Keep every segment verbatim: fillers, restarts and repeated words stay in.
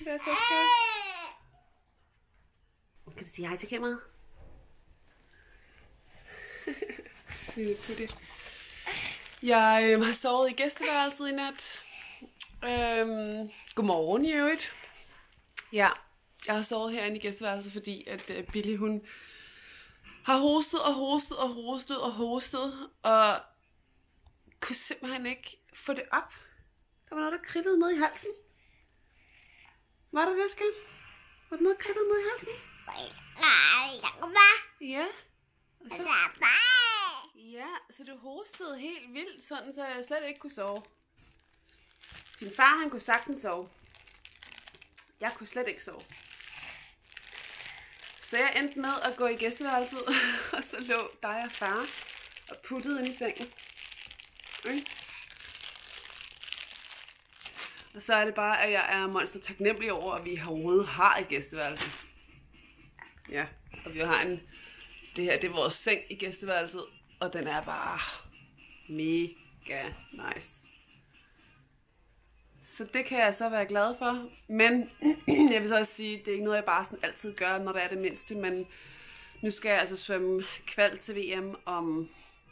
Hvad så, skat? Kan du sige hej til kameraet? Lille putte. Jeg øh, har sovet i gæsteværelset i nat. Øhm, godmorgen i øvrigt. Ja, jeg har sovet herinde i gæsteværelset, fordi at øh, Billy hun har hostet og hostet og hostet og hostet, og kunne simpelthen ikke få det op. Der var noget, der krillede ned i halsen. Var der det, skat? Var der noget, der krillede ned i halsen? Ja. Og så... Ja, så du hostede helt vildt, sådan så jeg slet ikke kunne sove. Din far, han kunne sagtens sove. Jeg kunne slet ikke sove. Så jeg endte med at gå i gæsteværelset, og så lå dig og far og puttede ind i sengen. Okay. Og så er det bare, at jeg er monster taknemmelig over, at vi overhovedet har et gæsteværelse. Ja, og vi har en... Det her, det er vores seng i gæsteværelset, og den er bare mega nice. Så det kan jeg så være glad for. Men jeg vil så også sige, det er ikke noget, jeg bare sådan altid gør, når det er det mindste. Men nu skal jeg altså svømme kval til V M om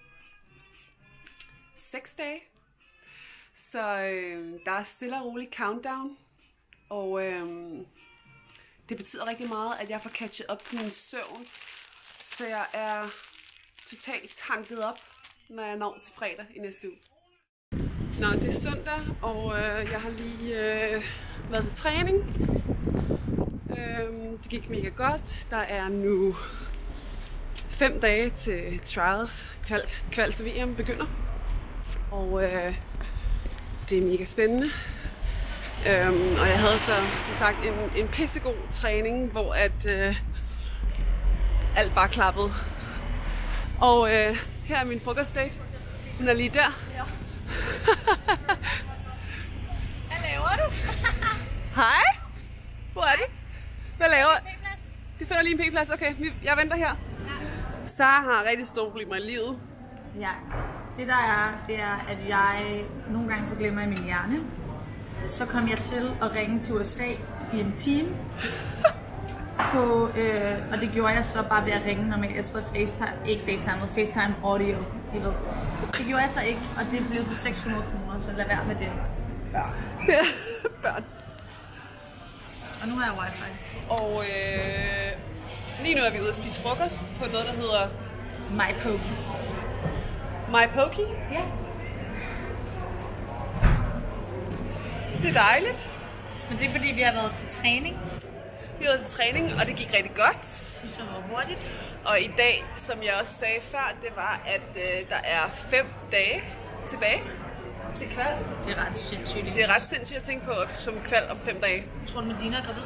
seks dage. Så øh, der er stille og rolig countdown. Og øh, det betyder rigtig meget, at jeg får catchet op på min søvn. Så jeg er totalt tanket op, når jeg når til fredag i næste uge. Nå, det er søndag, og øh, jeg har lige øh, været til træning. Øh, det gik mega godt. Der er nu fem dage til trials. Kval, kval til V M begynder. Og øh, det er mega spændende. Øh, og jeg havde så som sagt en, en pissegod træning, hvor at øh, alt bare klappede. Og øh, her er min frokostdate. Hun er lige der. Ja. Hvad laver du? Hej! Hvor er du? Hvad laver du? Det finder lige en p-plads. Okay, jeg venter her. Ja. Sara har rigtig store problemer i livet. Ja, det der er, det er, at jeg nogle gange så glemmer jeg min hjerne. Så kom jeg til at ringe til U S A i en time. På, øh, og det gjorde jeg så bare ved at ringe normalt. Jeg tror at FaceTime, ikke FaceTime, men FaceTime audio, I ved. Det gjorde jeg så ikke, og det blev så seks hundrede kroner, så lad være med det. Børn. Børn. Og nu har jeg wifi. Og øh, lige nu er vi ude at spise frokost på noget, der hedder MyPoke. MyPoke? Ja. Det er dejligt. Men det er fordi, vi har været til træning. Vi har været til træning, og det gik rigtig godt. Vi så var hurtigt. Og i dag, som jeg også sagde før, det var, at øh, der er fem dage tilbage til kval. Det er ret sindssygt. Det er ret sindssygt at tænke på som kval om fem dage. Tror du, Medina er gravid?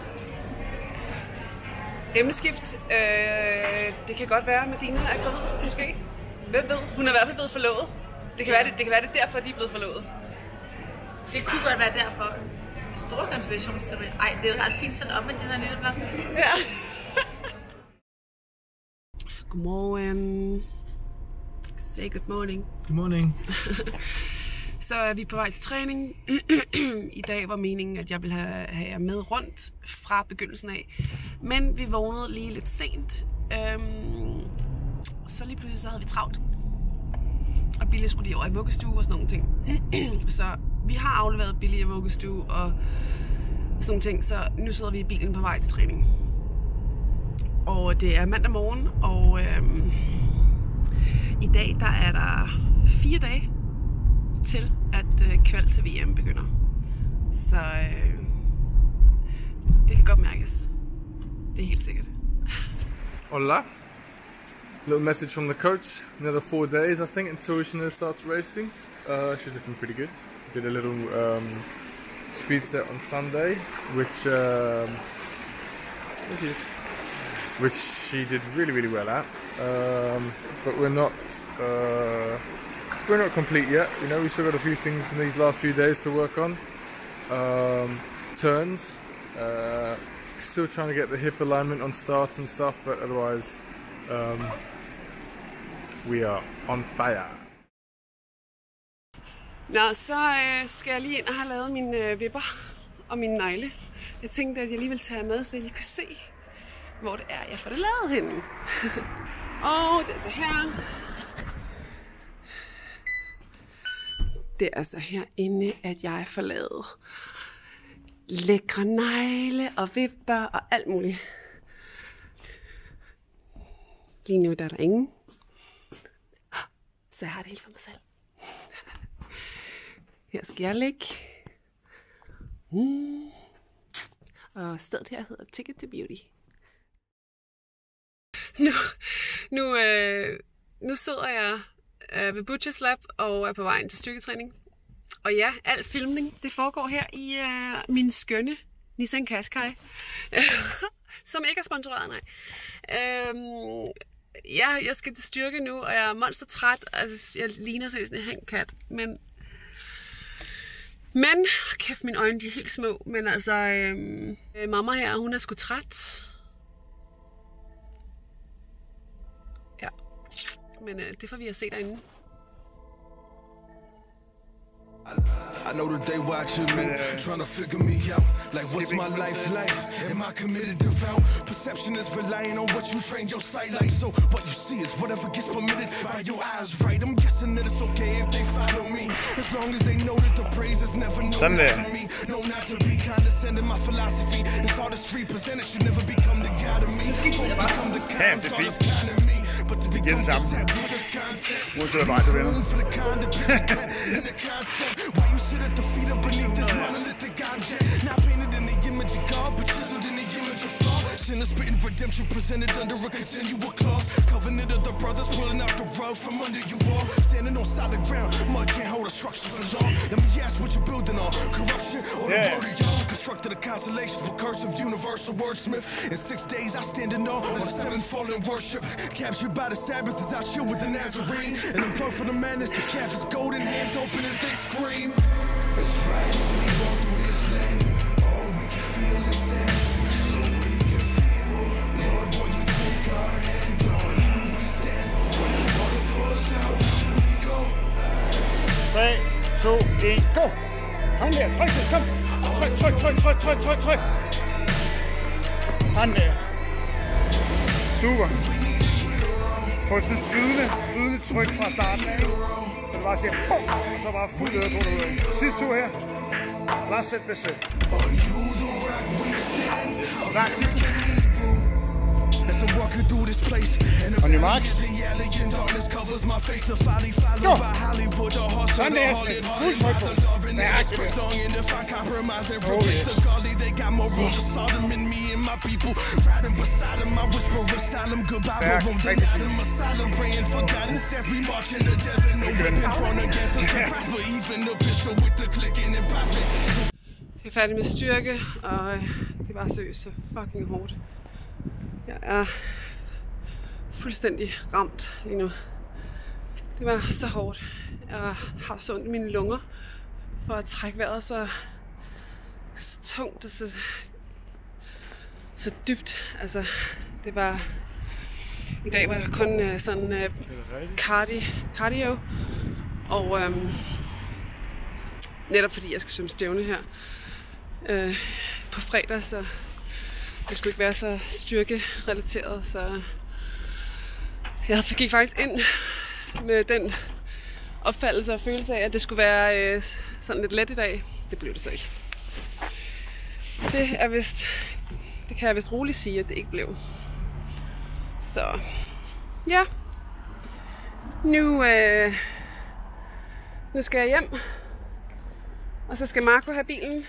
Emneskift. Øh, det kan godt være, at Medina er gravid, måske. Hvem ved? Hun er i hvert fald blevet forlovet. Det kan, ja. være, det, det kan være, det er derfor, de er blevet forlovet. Det kunne godt være derfor. Store konspirationsteori. Ej, det er ret fint sådan op med den her lille blomst. Ja. Godmorgen. Say good morning. Good morning. Så er vi på vej til træning. I dag var meningen, at jeg ville have, have jer med rundt fra begyndelsen af. Men vi vågnede lige lidt sent. Øhm, så lige pludselig så havde vi travlt. Og Billy skulle lige over i vuggestue og sådan nogle ting. Så vi har afleveret Billy i vuggestue og sådan nogle ting. Så nu sidder vi i bilen på vej til træning. Og det er mandag morgen, og øhm, i dag der er der fire dage til, at øh, kval til V M begynder. Så øh, det kan godt mærkes. Det er helt sikkert. Hola. Little message from the coach. Another four days, I think, until Ishina starts racing. Uh, she's looking pretty good. Did a little um, speed set on Sunday, which um, which, is, which she did really, really well at. Um, but we're not uh, we're not complete yet. You know, we still got a few things in these last few days to work on. Um, turns. Uh, still trying to get the hip alignment on starts and stuff, but otherwise. Um, We are on fire. Nå, så øh, skal jeg lige ind og have lavet mine øh, vipper og mine negle. jeg tænkte, at jeg lige ville tage med, så jeg lige kunne se, hvor det er, jeg får det lavet henne. Og det er så her. Det er så herinde, at jeg får lavet lækre negle og vipper og alt muligt. Lige nu der er der ingen. Så jeg har det helt for mig selv. Her skal jeg ligge. Mm. Og stedet her hedder Ticket to Beauty. Nu, nu, øh, nu sidder jeg øh, ved Butchers Lab og er på vejen til styrketræning. Og ja, al filmning, det foregår her i øh, min skønne Nissan Qashqai. Som ikke er sponsoreret, nej. Øhm, ja, jeg skal til styrke nu, og jeg er monstertræt. Altså, jeg ligner seriøst en hangkat. Men, men, kæft, mine øjne, de er helt små. Men altså, øhm, mamma her, hun er sgu træt. Ja, men øh, det får vi at se derinde. I know that they watching me, trying to figure me out. Like, what's my life like? Am I committed to vow? Perception is relying on what you trained your sight like. So what you see is whatever gets permitted by your eyes, right? I'm guessing that it's okay if they follow me, as long as they know that the praise is never known to me. No, not to be condescending. My philosophy is artistry presented should never become the god of me. Both become the kind, so it's kind of me. But to become content with this content, room for the kind of in the concept. Why you sit at the feet up beneath this monolithic object? Not painted in the image of God, but chiseled in the image of flaw. Sinner spitting redemption presented under a continual clause. Covenant of the brothers pulling out the rug from under you all. Standing on solid ground, mud can't hold a structure for long. Let me ask what you're building on, corruption or the yeah. word of y'all. Constructed a constellation with curse of universal wordsmith. In six days I stand in awe on the seventh fallen worship. Captured by the Sabbath as I chill with the Nazarene. And I'm pro for the madness, the calf is golden, hands open as they scream. It's right as we walk through this land, all we can feel is sand, so we can feel. Lord, will you take our hand, on you we stand. When the water pours out, here we go. tre, to, en, go! Hånd der, tryk til, kom! Tryk, tryk, tryk, tryk, tryk, tryk, tryk! Hånd der. Super. Få sådan en flydende, flydende tryk fra starten af. Så du bare siger, bum, og så bare fuld øde på det ud. Sidste tur her. Bare sæt med sæt. As I'm walking through this place, and on your mark, the alien darkness covers my face. The folly followed by Hollywood, the horse of the harlot, harlot by the love and the stress long. And if I compromise and replace the godly, they got more room to Sodom in me and my people. Riding beside them, I whisper asylum, goodbye, but won't deny them asylum. Praying for guidance as we march in the desert. No weapon drawn against us can prosper, even the pistol with the clicking and popping. Jeg er færdig med styrke, og det var seriøst så fucking hårdt. Jeg er fuldstændig ramt lige nu. Det var så hårdt. Jeg har så ondt i mine lunger for at trække vejret så, så tungt og så, så dybt. Altså, det var... I dag var der kun uh, sådan uh, cardi, cardio. Og um, netop fordi jeg skal svømme stævne her uh, på fredag, så det skulle ikke være så styrkerelateret, så jeg gik faktisk ind med den opfattelse og følelse af, at det skulle være øh, sådan lidt let i dag. Det blev det så ikke. Det er vist, det kan jeg vist roligt sige, at det ikke blev. Så ja, nu, øh, nu skal jeg hjem, og så skal Marco have bilen.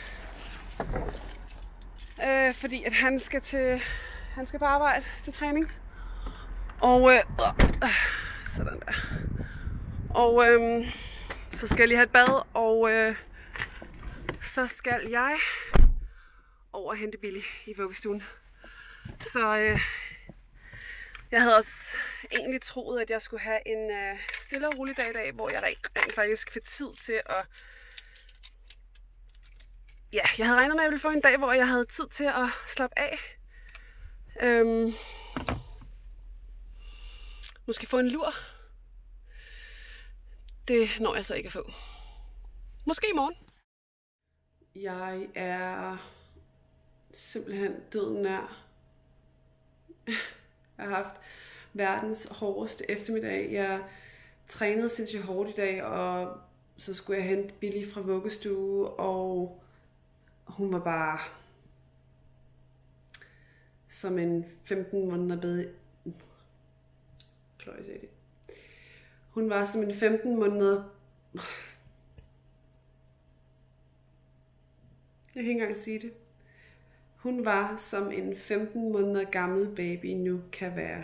Øh, fordi at han skal til han skal på arbejde til træning. Og øh, øh, sådan der. Og øh, så skal jeg lige have et bad, og øh, så skal jeg over og hente Billy i vuggestuen. Så øh, jeg havde også egentlig troet, at jeg skulle have en øh, stille og rolig dag i dag, hvor jeg rent, rent faktisk fik tid til at... Ja, jeg havde regnet med, at jeg ville få en dag, hvor jeg havde tid til at slappe af. Øhm, måske få en lur. Det når jeg så ikke at få. Måske i morgen. Jeg er simpelthen døden nær. Jeg har haft verdens hårdeste eftermiddag. Jeg trænede sindssygt hårdt i dag, og så skulle jeg hente Billy fra vuggestue, og hun var bare som en femten måneder baby. Kløj, sagde det. Hun var som en femten måneder... Jeg kan ikke engang sige det. Hun var som en femten måneder gammel baby nu kan være.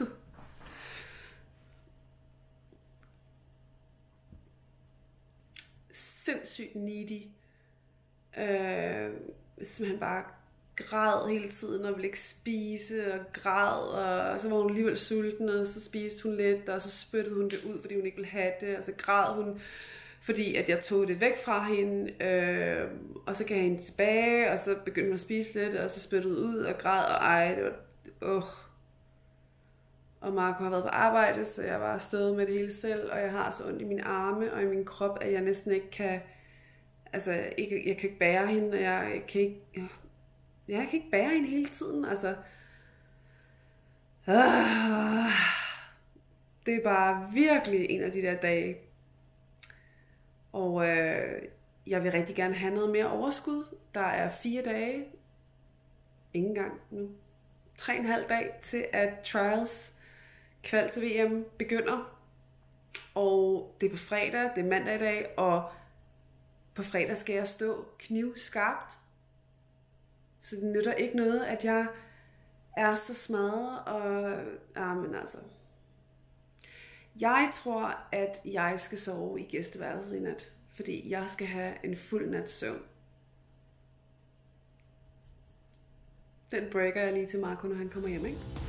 Sindssygt needy. Øh, simpelthen bare græd hele tiden og ville ikke spise og græd, og så var hun alligevel sulten, og så spiste hun lidt, og så spyttede hun det ud, fordi hun ikke ville have det, og så græd hun, fordi at jeg tog det væk fra hende, øh, og så gav jeg hende tilbage, og så begyndte hun at spise lidt, og så spyttede ud og græd, og ej, det var, åh. Og Marco har været på arbejde, så jeg var stået med det hele selv, og jeg har så ondt i mine arme og i min krop, at jeg næsten ikke kan, altså, ikke, jeg kan ikke bære hende, og jeg kan ikke, jeg, jeg kan ikke bære hende hele tiden, altså. Øh, det er bare virkelig en af de der dage. Og øh, jeg vil rigtig gerne have noget mere overskud. Der er fire dage, ingen gang nu, tre og en halv dag til at trials kval til V M begynder. Og det er på fredag, det er mandag i dag, og på fredag skal jeg stå knivskarpt. Så det nytter ikke noget, at jeg er så smadret, og ja, men altså. Jeg tror, at jeg skal sove i gæsteværelset i nat, fordi jeg skal have en fuld nats søvn. Den breaker jeg lige til Marco, når han kommer hjem, ikke?